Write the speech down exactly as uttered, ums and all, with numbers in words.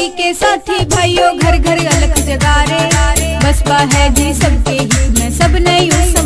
के साथी भाइयों घर घर अलख जगा रे, बसपा है जी सबके हित में, सब ने यूं